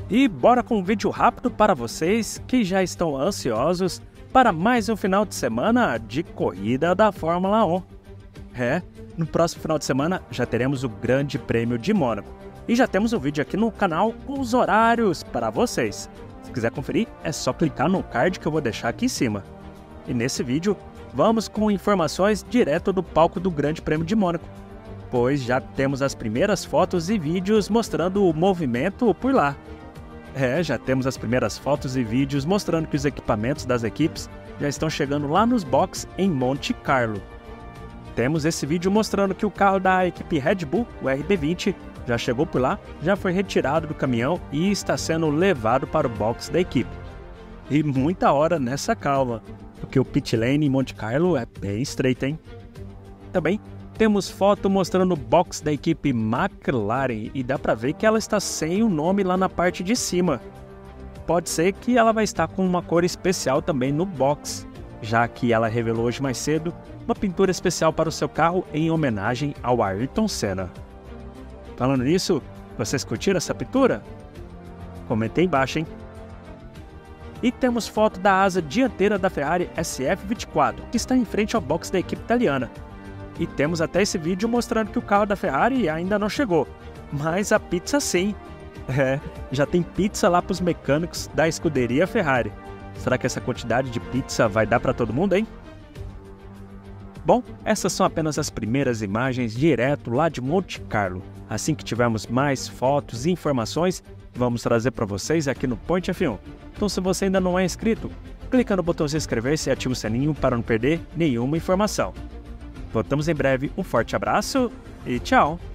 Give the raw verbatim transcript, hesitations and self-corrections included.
E bora com um vídeo rápido para vocês que já estão ansiosos para mais um final de semana de corrida da Fórmula um. É, no próximo final de semana já teremos o Grande Prêmio de Mônaco. E já temos um vídeo aqui no canal com os horários para vocês. Se quiser conferir, é só clicar no card que eu vou deixar aqui em cima. E nesse vídeo, vamos com informações direto do palco do Grande Prêmio de Mônaco, pois já temos as primeiras fotos e vídeos mostrando o movimento por lá. É, já temos as primeiras fotos e vídeos mostrando que os equipamentos das equipes já estão chegando lá nos boxes em Monte Carlo. Temos esse vídeo mostrando que o carro da equipe Red Bull, o R B vinte, já chegou por lá, já foi retirado do caminhão e está sendo levado para o box da equipe. E muita hora nessa calma, porque o pit lane em Monte Carlo é bem estreito, hein? Também temos foto mostrando o box da equipe McLaren e dá para ver que ela está sem o nome lá na parte de cima. Pode ser que ela vai estar com uma cor especial também no box, já que ela revelou hoje mais cedo uma pintura especial para o seu carro em homenagem ao Ayrton Senna. Falando nisso, vocês curtiram essa pintura? Comentem aí embaixo, hein? E temos foto da asa dianteira da Ferrari S F vinte e quatro, que está em frente ao box da equipe italiana. E temos até esse vídeo mostrando que o carro da Ferrari ainda não chegou, mas a pizza sim. É, já tem pizza lá para os mecânicos da escuderia Ferrari. Será que essa quantidade de pizza vai dar para todo mundo, hein? Bom, essas são apenas as primeiras imagens direto lá de Monte Carlo. Assim que tivermos mais fotos e informações, vamos trazer para vocês aqui no Point F um. Então, se você ainda não é inscrito, clica no botão se inscrever-se e ativa o sininho para não perder nenhuma informação. Voltamos em breve, um forte abraço e tchau!